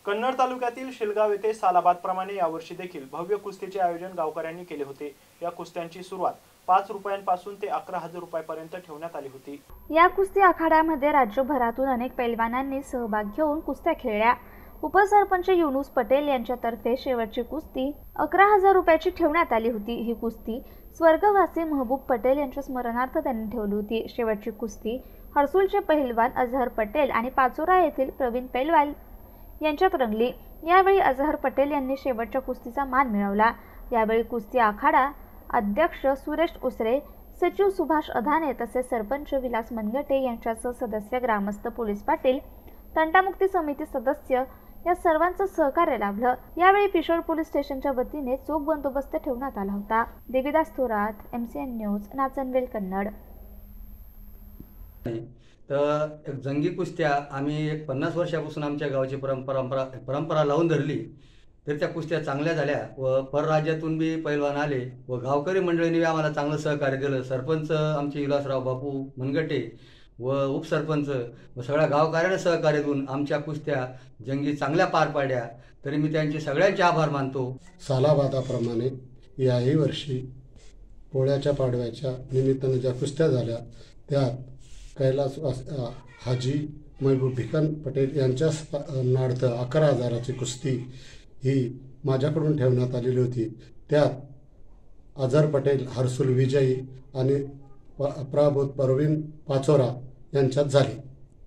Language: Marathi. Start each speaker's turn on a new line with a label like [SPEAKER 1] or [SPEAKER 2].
[SPEAKER 1] कन्नड तालुक्यातील शिलगाव येथे सालाबादप्रमाणे यावर्षी देखील भव्य कुस्तीचे आयोजन गावकऱ्यांनी केले होते। या कुस्त्यांची सुरुवात 5 रुपयांपासून ते 11,000 रुपयांपर्यंत ठेवण्यात आली होती।
[SPEAKER 2] या कुस्ती आखाड्यामध्ये राज्यभरातून अनेक पैलवानांनी सहभाग घेऊन कुस्त्या खेळल्या। उपसरपंच युनुस पटेल यांच्यातर्फे शेवटची कुस्ती 11,000 रुपयाची ठेवण्यात आली होती। ही कुस्ती स्वर्गवासी महबूब पटेल यांच्या स्मरणार्थ त्यांनी ठेवली होती। शेवटची कुस्ती हर्सुलचे पहिलवान अजहर पटेल आणि पाचोरा येथील प्रवीण पैलवान यांच्यात रंगली। यावेळी अजहर पटेल यांनी शेवटच्या कुस्तीचा मान मिळवला। यावेळी कुस्ती आखाडा अध्यक्ष सुरेश उसरे, सचिव सुभाष अधाने तसेच सरपंच विलास मनगटे यांच्यासह सदस्य, ग्रामस्थ, पोलीस पाटील, तंटामुक्ती समिती सदस्य या सर्वांचं सहकार्य लाभलं। यावेळी पिशोर पोलीस स्टेशनच्या वतीने चोख बंदोबस्त ठेवण्यात आला होता। Devidas Thorat, MCN news, Nachanvel, Kannad.
[SPEAKER 3] तर जंगी कुस्त्या आम्ही 50 वर्षापासून आमच्या गावची परंपरा लावून धरली, तर त्या कुस्त्या चांगल्या झाल्या व परराज्यातून बी पैलवान आले व गावकरी मंडळींनी आम्हाला चांगलं सहकार्य दिलं। सरपंच आमचे विलासराव बापू मनगटे व उपसरपंच व सगळ्या गावकऱ्यांना सहकार्य देऊन आमच्या कुस्त्या जंगी चांगल्या पार पाडल्या, तरी मी त्यांचे सगळ्यांचे आभार मानतो।
[SPEAKER 4] सालाबादाप्रमाणे याही वर्षी पोळ्याच्या पाडव्याच्या निमित्ताने ज्या कुस्त्या झाल्या त्यात कैलास हाजी महबूब भिकन पटेल यांच्या नार्थ 11,000ची कुस्ती ही माझ्याकडून ठेवण्यात आलेली होती। त्यात अजहर पटेल हर्सुल विजयी आणि प्रबोध प्रवीण पाचोरा यांच्यात झाली।